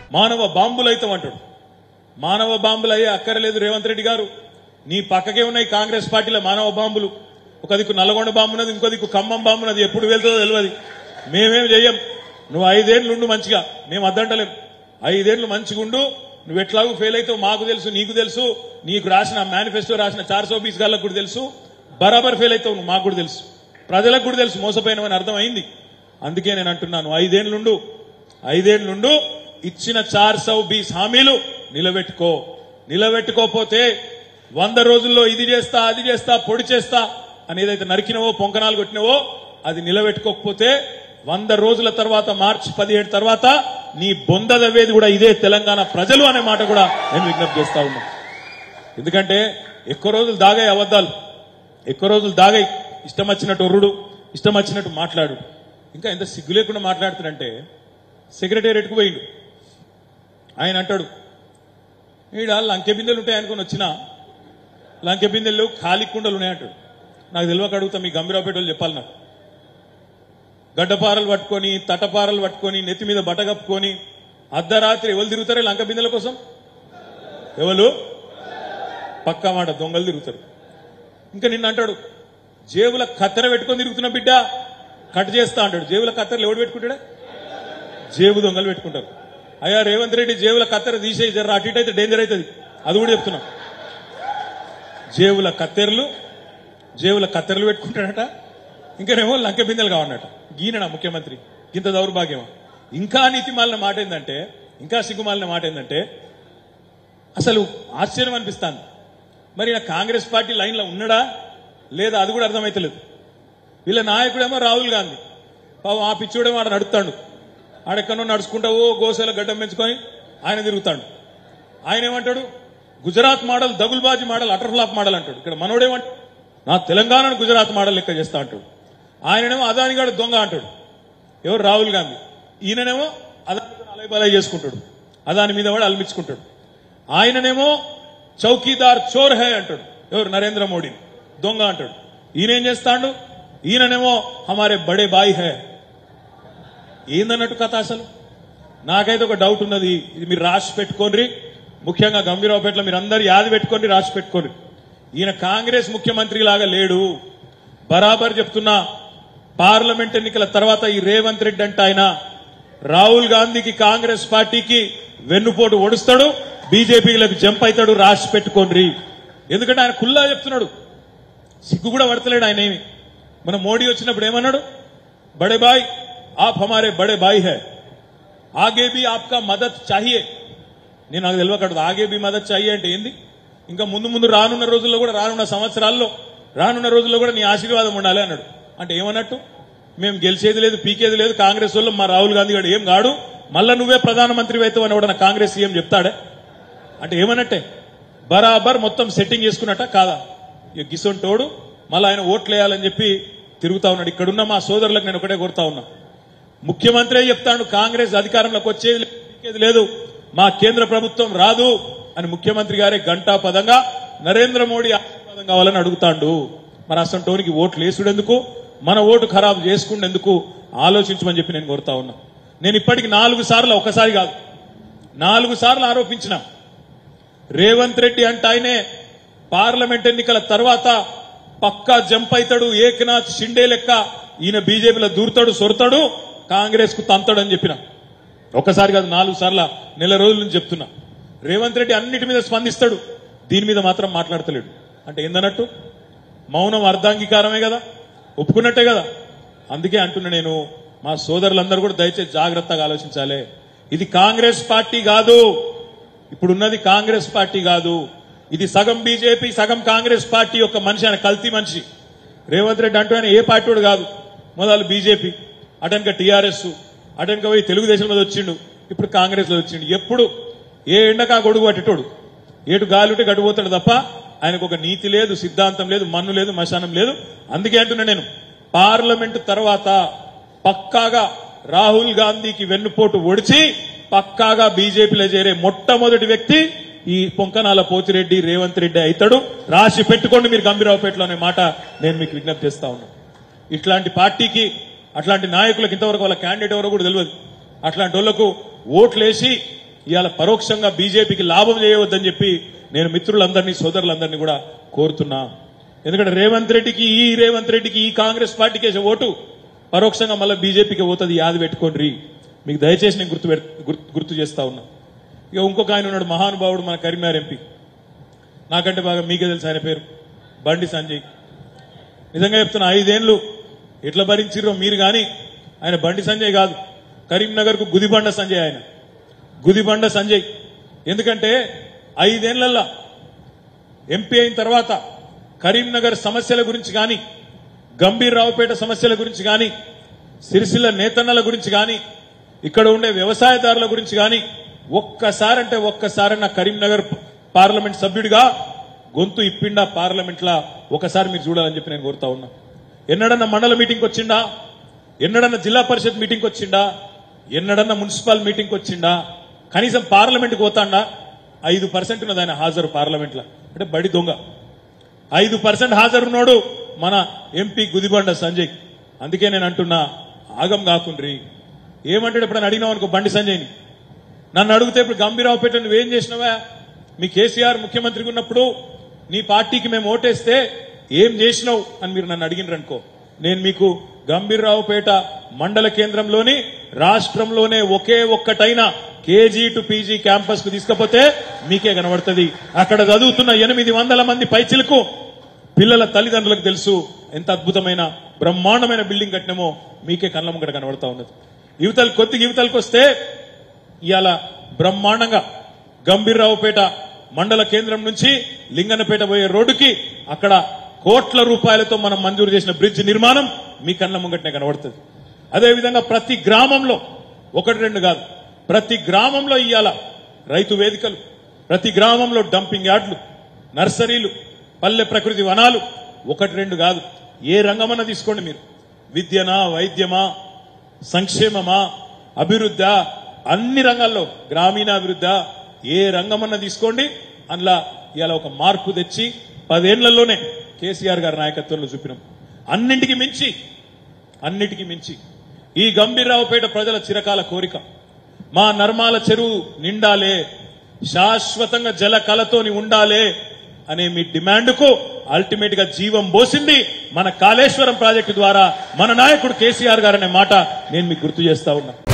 మానవ బాంబులైతం అంటాడు. మానవ బాంబులు అయ్యే అక్కర్లేదు రేవంత్ రెడ్డి గారు. నీ పక్కకే ఉన్నాయి కాంగ్రెస్ పార్టీలో మానవ బాంబులు. ఒక దిక్కు నల్లగొండ బాంబు ఉన్నది, ఇంకో దిక్కు ఖమ్మం బాంబు ఉన్నది. ఎప్పుడు వెళ్తుందో తెలియదు. మేమేం చెయ్యం. నువ్వు 5 ఏళ్లు ఉండు మంచిగా, మేము అద్దంటలేం. 5 ఏళ్లు మంచిగా ఉండు. నువ్వు ఎట్లాగూ ఫెయిల్ అవుతావు మాకు తెలుసు, నీకు తెలుసు. నీకు రాసిన మేనిఫెస్టో రాసిన 420 గాళ్ళకు కూడా తెలుసు. బరాబర్ ఫెయిల్ అవుతావు నువ్వు, మాకు కూడా తెలుసు, ప్రజలకు కూడా తెలుసు. మోసపోయినవని అర్థమైంది. అందుకే నేను అంటున్నాను, 5 ఏళ్లుండు. 5 ఏళ్లుండు. ఇచ్చిన 420 హామీలు నిలబెట్టుకో. నిలబెట్టుకోపోతే 100 రోజుల్లో ఇది చేస్తా అది చేస్తా పొడి చేస్తా అని ఏదైతే నరికినవో పొంకనాలు కొట్టినవో అది నిలబెట్టుకోకపోతే 100 రోజుల తర్వాత మార్చి 17 తర్వాత నీ బొంద దవ్వేది కూడా ఇదే తెలంగాణ ప్రజలు అనే మాట కూడా నేను విజ్ఞప్తి చేస్తా ఉన్నా. ఎందుకంటే ఎక్కువ రోజులు దాగాయి అబద్దాలు, ఎక్కువ రోజులు దాగాయి ఇష్టం వచ్చినట్టు ఒర్రుడు, ఇష్టం వచ్చినట్టు మాట్లాడు. ఇంకా ఎంత సిగ్గు లేకుండా మాట్లాడుతాడంటే సెక్రటేరియట్కు పోయిండు. ఆయన అంటాడు, ఈడ లంకె బిందెలు ఉంటాయి అనుకుని వచ్చినా లంకె బిందెలు ఖాళీ కుండలు ఉన్నాయంటాడు. నాకు తెలియక అడుగుతా, మీ గంభీరావుపేట వాళ్ళు చెప్పాలి నాకు. గడ్డపారలు పట్టుకొని తటపారలు పట్టుకొని నెత్తి మీద బట్ట కప్పుకొని అర్ధరాత్రి ఎవరు తిరుగుతారే లంక బిందెల కోసం? ఎవరు? పక్కా మాట, దొంగలు తిరుగుతారు. ఇంకా నిన్న అంటాడు, జేబుల కత్తెర పెట్టుకొని తిరుగుతున్న బిడ్డ కట్ చేస్తా అంటాడు. జేబుల కత్తెరలు ఎవడు పెట్టుకుంటాడా? జేబు దొంగలు పెట్టుకుంటారు. అయ్యా రేవంత్ రెడ్డి జేబుల కత్తెర తీసేయి, జర అటు ఇటు అయితే డేంజర్ అవుతుంది. అది కూడా చెప్తున్నా. జేబుల కత్తెరలు పెట్టుకుంటాడట. ఇంకానేమో లంకె బిందెలు కావన్నట. గీనడా ముఖ్యమంత్రి? ఇంత దౌర్భాగ్యమా? ఇంకా నీతిమాలిన మాట ఏంటంటే, ఇంకా సిగ్గుమాలిన మాట ఏంటంటే, అసలు ఆశ్చర్యం అనిపిస్తాను. మరి నా కాంగ్రెస్ పార్టీ లైన్లో ఉన్నాడా లేదా అది కూడా అర్థమైతలేదు. వీళ్ళ నాయకుడేమో రాహుల్ గాంధీ. పాపం ఆ పిచ్చోడేమో ఆడ నడుస్తాడు. ఆడెక్కడో నడుచుకుంటావో గోసేల గడ్డం పెంచుకొని ఆయన తిరుగుతాడు. ఆయన ఏమంటాడు, గుజరాత్ మోడల్, దగుల్బాజీ మోడల్, అటర్ ఫ్లాప్ మోడల్ అంటాడు. ఇక్కడ మనోడేమంటాడు, నా తెలంగాణను గుజరాత్ మోడల్ లెక్క చేస్తా అంటాడు. ఆయననేమో అదానిగాడు దొంగ అంటాడు. ఎవరు? రాహుల్ గాంధీ. ఈయననేమో అదాని అలైబలై చేసుకుంటాడు, అదాని మీద వాడు అల్మించుకుంటాడు. ఆయననేమో చౌకీదార్ చోర్ హై అంటాడు. ఎవరు? నరేంద్ర మోడీ దొంగ అంటాడు. ఈయనేం చేస్తాడు? ఈయననేమో హమారే బడే బాయి హై. ఏందన్నట్టు కథ అసలు? నాకైతే ఒక డౌట్ ఉన్నది. ఇది మీరు రాసి పెట్టుకోండి. ముఖ్యంగా గంభీరావుపేటలో మీరు అందరు యాది పెట్టుకోండి, రాసి పెట్టుకోండి. ఈయన కాంగ్రెస్ ముఖ్యమంత్రి లాగా లేడు. బరాబర్ చెప్తున్నా, పార్లమెంట్ ఎన్నికల తర్వాత ఈ రేవంత్ రెడ్డి అంటే ఆయన రాహుల్ గాంధీకి కాంగ్రెస్ పార్టీకి వెన్నుపోటు ఒడుస్తాడు, బీజేపీలకు జంప్ అవుతాడు. రాసి పెట్టుకోండి. ఎందుకంటే ఆయన కుల్లా చెప్తున్నాడు, సిగ్గు కూడా పడతలేడు ఆయన ఏమి. మన మోడీ వచ్చినప్పుడు ఏమన్నాడు, బడే బాయ్ ఆప్ హమారే బడే బాయ్ హై, ఆగే భీ ఆప్కా మదద్ చాహియే. నేను నాకు తెలియకూడదు ఆగే భీ మదద్ చాహియే అంటే ఏంది. ఇంకా ముందు రానున్న రోజుల్లో కూడా, రానున్న సంవత్సరాల్లో, రానున్న రోజుల్లో కూడా నీ ఆశీర్వాదం ఉండాలి అన్నాడు. అంటే ఏమన్నట్టు, మేము గెలిచేది లేదు పీకేది లేదు, కాంగ్రెస్ వాళ్ళు మా రాహుల్ గాంధీ గారు ఏం కాడు, మళ్ళా నువ్వే ప్రధానమంత్రి అవుతావు అని కూడా కాంగ్రెస్ సీఎం చెప్తాడే. అంటే ఏమన్నట్టే, బరాబర్ మొత్తం సెట్టింగ్ చేసుకున్నట్ట కాదా? ఇక గిసొంటోడు మళ్ళీ ఆయన ఓట్లు వేయాలని చెప్పి తిరుగుతా ఉన్నాడు. ఇక్కడున్న మా సోదరులకు నేను ఒకటే కోరుతా ఉన్నా, ముఖ్యమంత్రి చెప్తాడు కాంగ్రెస్ అధికారంలోకి వచ్చేది లేదు, మా కేంద్ర ప్రభుత్వం రాదు అని ముఖ్యమంత్రి గారే గంటా పదంగా నరేంద్ర మోడీ ఆశీర్వాదం కావాలని అడుగుతాడు. మరి అసంటోనికి ఓట్లు వేసుడెందుకు, మన ఓటు ఖరాబు చేసుకుండేందుకు ఆలోచించమని చెప్పి నేను కోరుతా ఉన్నా. నేను ఇప్పటికి 4 సార్లు, ఒకసారి కాదు 4 సార్లు ఆరోపించిన, రేవంత్ రెడ్డి అంటే ఆయనే పార్లమెంట్ ఎన్నికల తర్వాత పక్కా జంప్ అవుతాడు, ఏకనాథ్ షిండే లెక్క ఈయన బీజేపీలో దూరుతాడు, సొరతాడు, కాంగ్రెస్ కు తంతాడు అని చెప్పిన. ఒకసారి కాదు 4 సార్లు, నెల రోజుల నుంచి చెప్తున్నా. రేవంత్ రెడ్డి అన్నిటి మీద స్పందిస్తాడు, దీని మీద మాత్రం మాట్లాడతలేడు. అంటే ఏందన్నట్టు, మౌనం అర్ధాంగీకారమే కదా, ఒప్పుకున్నట్టే కదా. అందుకే అంటున్నా నేను, మా సోదరులందరూ కూడా దయచేసి జాగ్రత్తగా ఆలోచించాలి. ఇది కాంగ్రెస్ పార్టీ కాదు, ఇప్పుడున్నది కాంగ్రెస్ పార్టీ కాదు. ఇది సగం బీజేపీ సగం కాంగ్రెస్ పార్టీ యొక్క మనిషి, ఆయన కల్తీ మనిషి. రేవంత్ రెడ్డి అంటూ ఆయన ఏ పార్టీ కాదు. మొదలు బీజేపీ, అటెనక టీఆర్ఎస్, అటెనక పోయి తెలుగుదేశం మీద వచ్చిండు, ఇప్పుడు కాంగ్రెస్ లో వచ్చిండు. ఎప్పుడు ఏ ఎండకా గొడుగు పట్టేటోడు, ఏటు గాలి ఉంటే గడిపోతాడు తప్ప ఆయనకు ఒక నీతి లేదు, సిద్ధాంతం లేదు, మన్ను లేదు, మశానం లేదు. అందుకే అంటున్నా నేను, పార్లమెంటు తర్వాత పక్కాగా రాహుల్ గాంధీకి వెన్నుపోటు ఒడిచి పక్కాగా బీజేపీలో చేరే మొట్టమొదటి వ్యక్తి ఈ పొంకనాల పోతిరెడ్డి రేవంత్ రెడ్డి అవుతాడు. రాసి పెట్టుకోండి మీరు గంభీరావుపేటలో అనే మాట నేను మీకు విజ్ఞప్తి చేస్తా ఉన్నా. ఇట్లాంటి పార్టీకి, అట్లాంటి నాయకులకు ఇంతవరకు వాళ్ళ క్యాండిడేట్ ఎవరో కూడా తెలియదు. అట్లాంటి వాళ్లకు ఓట్లేసి ఇవాళ పరోక్షంగా బీజేపీకి లాభం చేయవద్దని చెప్పి నేను మిత్రులందరినీ సోదరులందరినీ కూడా కోరుతున్నా. ఎందుకంటే రేవంత్ రెడ్డికి ఈ కాంగ్రెస్ పార్టీకి వేసే ఓటు పరోక్షంగా మళ్ళీ బీజేపీకి పోతుంది. యాది పెట్టుకోండి. మీకు దయచేసి నేను గుర్తు చేస్తా ఉన్నా. ఇక ఇంకొక ఆయన ఉన్నాడు, మహానుభావుడు, మన కరీంనగర్ ఎంపీ. నాకంటే బాగా మీకే తెలుసు ఆయన పేరు, బండి సంజయ్. నిజంగా చెప్తున్నా, 5 ఏళ్లు ఎట్లా భరించిర్రో మీరు. కానీ ఆయన బండి సంజయ్ కాదు, కరీంనగర్ కు గుదిబండ సంజయ్. ఆయన గుదిబండ సంజయ్. ఎందుకంటే 5 ఏళ్లలో ఎంపీ అయిన తర్వాత కరీంనగర్ సమస్యల గురించి కానీ, గంభీర్రావుపేట సమస్యల గురించి కానీ, సిరిసిల్ల నేతన్నల గురించి కానీ, ఇక్కడ ఉండే వ్యవసాయదారుల గురించి కానీ ఒక్కసారన్న కరీంనగర్ పార్లమెంట్ సభ్యుడిగా గొంతు ఇప్పిండా పార్లమెంట్ లా ఒకసారి మీరు చూడాలని చెప్పి నేను కోరుతా ఉన్నా. ఎన్నడన్నా మండల మీటింగ్ వచ్చిండా? ఎన్నడన్నా జిల్లా పరిషత్ మీటింగ్ వచ్చిండా? ఎన్నడన్నా మున్సిపల్ మీటింగ్ వచ్చిండా? కనీసం పార్లమెంట్ కు పోతాడా? 5% ఉన్నది ఆయన హాజరు పార్లమెంట్ లా. అంటే బడి దొంగ. 5% హాజరున్నాడు మన ఎంపీ గుదిబండ సంజయ్. అందుకే నేను అంటున్నా, ఆగం కాకుండ్రి. ఏమంటాడు ఎప్పుడైనా అడిగినావు అనుకో బండి సంజయ్ని, నన్ను అడిగితే ఇప్పుడు గంభీరావుపేట నువ్వేం చేసినావా? మీ కేసీఆర్ ముఖ్యమంత్రిగా ఉన్నప్పుడు నీ పార్టీకి మేము ఓటేస్తే ఏం చేసినావు అని మీరు నన్ను అడిగినరనుకో, నేను మీకు గంభీరావుపేట మండల కేంద్రంలోని రాష్ట్రంలోనే ఒకే ఒక్కటైన కేజీ టు పీజీ క్యాంపస్ కు తీసుకపోతే మీకే కనబడుతుంది. అక్కడ చదువుతున్న 800 మంది పైచిలకు పిల్లల తల్లిదండ్రులకు తెలుసు ఎంత అద్భుతమైన బ్రహ్మాండమైన బిల్డింగ్ కట్టినమో మీకే కళ్ళ ముంగట కనబడతా ఉన్నది. యువతలకు వస్తే ఇవాళ బ్రహ్మాండంగా గంభీర్రావుపేట మండల కేంద్రం నుంచి లింగన్నపేట పోయే రోడ్డుకి అక్కడ కోట్ల రూపాయలతో మనం మంజూరు చేసిన బ్రిడ్జ్ నిర్మాణం మీ కళ్ళ ముంగటనే కనబడుతుంది. అదేవిధంగా ప్రతి గ్రామంలో 1-2 కాదు, ప్రతి గ్రామంలో ఇవాళ రైతు వేదికలు, ప్రతి గ్రామంలో డంపింగ్ యార్డులు, నర్సరీలు, పల్లె ప్రకృతి వనాలు 1-2 కాదు. ఏ రంగమన్నా తీసుకోండి మీరు, విద్యనా, వైద్యమా, సంక్షేమమా, అభివృద్ధి, అన్ని రంగాల్లో గ్రామీణాభివృద్ధి, ఏ రంగమన్నా తీసుకోండి. అందులో ఇవాళ ఒక మార్పు తెచ్చి 10 ఏళ్లలోనే కేసీఆర్ గారి నాయకత్వంలో చూపినాం. అన్నింటికి మించి ఈ గంభీర్రావుపేట ప్రజల చిరకాల కోరిక, మా నర్మాల చెరువు నిండాలే, శాశ్వతంగా జల కలతోని ఉండాలే అనే మీ డిమాండ్ కు అల్టిమేట్ గా జీవం పోసింది మన కాళేశ్వరం ప్రాజెక్టు ద్వారా మన నాయకుడు కేసీఆర్ గారు అనే మాట నేను మీకు గుర్తు చేస్తా ఉన్నా.